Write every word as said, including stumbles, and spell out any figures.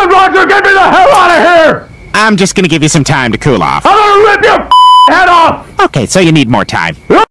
I'm going to get me the hell out of here! I'm just gonna give you some time to cool off. I'm gonna rip your head off! Okay, so you need more time. No!